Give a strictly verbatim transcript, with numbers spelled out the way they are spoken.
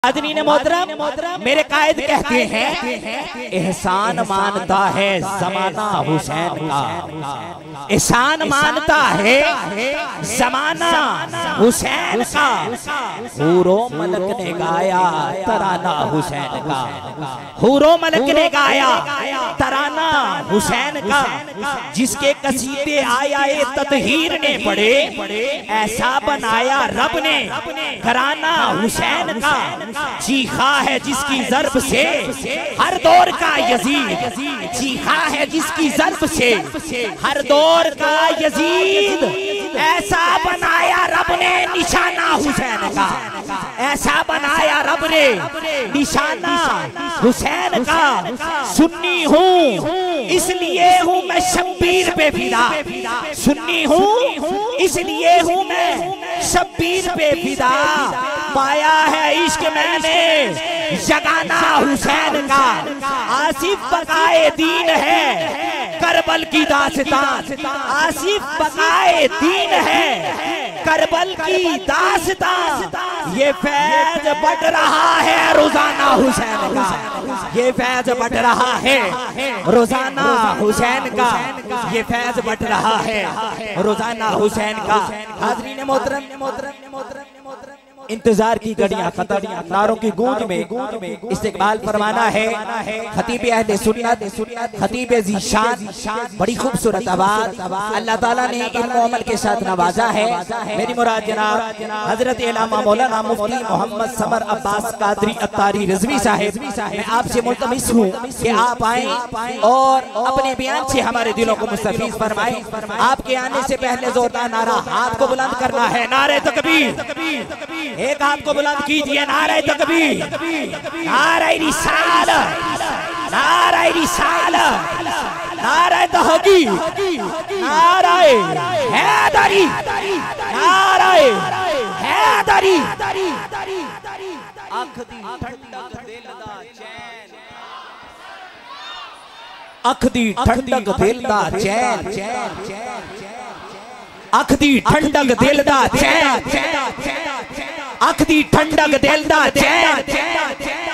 आदमी ने मोहतरम मेरे कायद कहते हैं एहसान मानता है जमाना हुसैन का, एहसान मानता है जमाना हुसैन का। हूरो मलक ने गाया तराना हुसैन का, हूरो मलक ने गाया तराना हुसैन का। जिसके कसीदे आया ततहीर ने पढ़े, ऐसा बनाया रब ने घराना हुसैन का। चीखा है जिसकी ज़र्ब से हर दौर का यजीद, चीखा है जिसकी ज़र्ब से हर दौर का यजीद। ऐसा बनाया रब ने निशाना हुसैन का, ऐसा बनाया रब ने निशाना हुसैन का। सुन्नी हूँ इसलिए हूँ मैं शब्बीर पे फिदा, सुन्नी हूँ इसलिए हूँ मैं शब्बीर पे फिदा। पाया है इश्क मैंने जगाना हुसैन का। आसिफ बकाए दीन है करबल की दास्तान, आसिफ बकाए दीन है करबल की दास्तान। ये फैज बढ़ रहा है रोजाना हुसैन का, ये फैज बढ़ रहा है रोजाना हुसैन का, ये फैज बढ़ रहा है रोजाना हुसैन का। हाज़रीन मोहतरम मोहतरम मोहतरम इंतजार की घड़ियां खत्म, नारों की गूंज में इस्तिकबाल फरमाना है खतीब अहले सुन्नत, खतीब ज़ीशान। बड़ी खूबसूरत आवाज़ अल्लाह ताला ने इल्म व अमल के साथ नवाजा है। मेरी मुराद जनाब हजरत इल्मा मौलाना मुफ्ती मोहम्मद समर अब्बास कादरी अत्तारी रिजवी साहिब। मैं आपसे मुल्तमिस हूँ कि आप आए और अपने बयान से हमारे दिलों को मुस्तफीज फरमाए। आपके आने से पहले जोरदार नारा हाथ को बुलंद करना है, नारे तकबीर। एक हाथ को बुलंद कीजिए, नारे तकबीर, नारे रिसालत, नारे रिसालत, नारे तहकीक, नारे हैदरी, नारे हैदरी। अख दी ठंडक दिल दा चैन, अख दी ठंडक दिल दा चैन, अख दी ठंडक दिल दा चैन, अख दी ठंडक दिल दा चैन।